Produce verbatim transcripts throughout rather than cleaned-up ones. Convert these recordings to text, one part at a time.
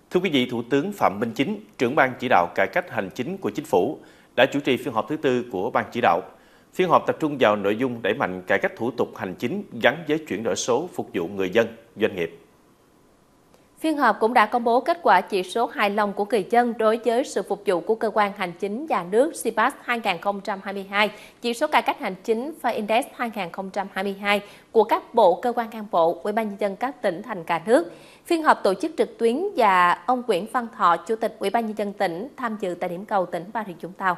Thưa quý vị, Thủ tướng Phạm Minh Chính, trưởng ban chỉ đạo cải cách hành chính của Chính phủ, đã chủ trì phiên họp thứ tư của ban chỉ đạo. Phiên họp tập trung vào nội dung đẩy mạnh cải cách thủ tục hành chính gắn với chuyển đổi số phục vụ người dân, doanh nghiệp. Phiên họp cũng đã công bố kết quả chỉ số hài lòng của người dân đối với sự phục vụ của cơ quan hành chính nhà nước xê pê a ét hai nghìn không trăm hai mươi hai, chỉ số cải cách hành chính Fair Index hai nghìn không trăm hai mươi hai của các bộ, cơ quan ngang bộ, Ủy ban nhân dân các tỉnh thành cả nước. Phiên họp tổ chức trực tuyến và ông Nguyễn Văn Thọ, Chủ tịch Ủy ban nhân dân tỉnh tham dự tại điểm cầu tỉnh Bà Rịa Vũng Tàu.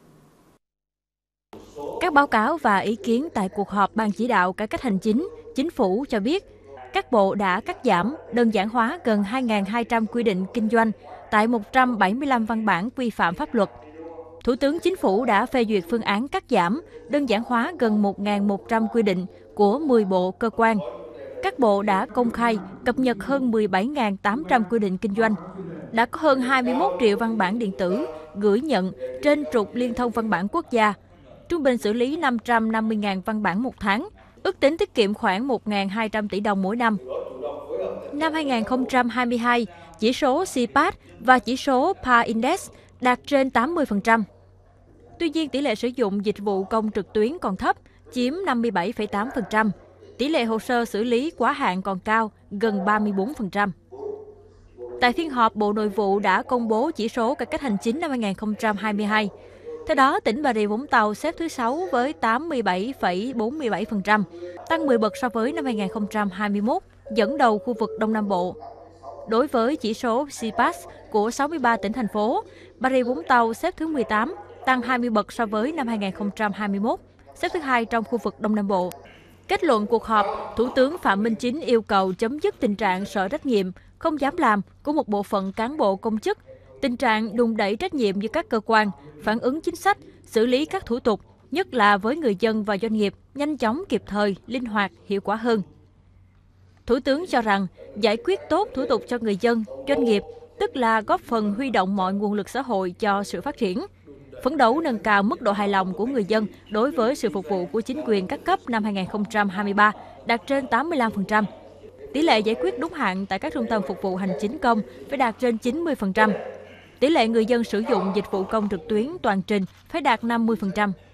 Các báo cáo và ý kiến tại cuộc họp ban chỉ đạo cải cách hành chính, Chính phủ cho biết các bộ đã cắt giảm, đơn giản hóa gần hai nghìn hai trăm quy định kinh doanh tại một trăm bảy mươi lăm văn bản quy phạm pháp luật. Thủ tướng Chính phủ đã phê duyệt phương án cắt giảm, đơn giản hóa gần một nghìn một trăm quy định của mười bộ cơ quan. Các bộ đã công khai, cập nhật hơn mười bảy nghìn tám trăm quy định kinh doanh. Đã có hơn hai mươi mốt triệu văn bản điện tử gửi nhận trên trục liên thông văn bản quốc gia. Trung bình xử lý năm trăm năm mươi nghìn văn bản một tháng, ước tính tiết kiệm khoảng một nghìn hai trăm tỷ đồng mỗi năm. Năm hai nghìn không trăm hai mươi hai, chỉ số xê pê a ét và chỉ số Fair Index đạt trên tám mươi phần trăm. Tuy nhiên, tỷ lệ sử dụng dịch vụ công trực tuyến còn thấp, chiếm năm mươi bảy phẩy tám phần trăm. Tỷ lệ hồ sơ xử lý quá hạn còn cao, gần ba mươi tư phần trăm. Tại phiên họp, Bộ Nội vụ đã công bố chỉ số cải cách hành chính năm hai nghìn không trăm hai mươi hai. Theo đó, tỉnh Bà Rịa Vũng Tàu xếp thứ sáu với tám mươi bảy phẩy bốn mươi bảy phần trăm, tăng mười bậc so với năm hai nghìn không trăm hai mươi mốt, dẫn đầu khu vực Đông Nam Bộ. Đối với chỉ số xê pê a ét của sáu mươi ba tỉnh thành phố, Bà Rịa Vũng Tàu xếp thứ mười tám, tăng hai mươi bậc so với năm hai nghìn không trăm hai mươi mốt, xếp thứ hai trong khu vực Đông Nam Bộ. Kết luận cuộc họp, Thủ tướng Phạm Minh Chính yêu cầu chấm dứt tình trạng sợ trách nhiệm, không dám làm của một bộ phận cán bộ công chức, tình trạng đùn đẩy trách nhiệm giữa các cơ quan, phản ứng chính sách, xử lý các thủ tục, nhất là với người dân và doanh nghiệp, nhanh chóng, kịp thời, linh hoạt, hiệu quả hơn. Thủ tướng cho rằng, giải quyết tốt thủ tục cho người dân, doanh nghiệp, tức là góp phần huy động mọi nguồn lực xã hội cho sự phát triển. Phấn đấu nâng cao mức độ hài lòng của người dân đối với sự phục vụ của chính quyền các cấp năm hai nghìn không trăm hai mươi ba đạt trên tám mươi lăm phần trăm. Tỷ lệ giải quyết đúng hạn tại các trung tâm phục vụ hành chính công phải đạt trên chín mươi phần trăm. Tỷ lệ người dân sử dụng dịch vụ công trực tuyến toàn trình phải đạt năm mươi phần trăm.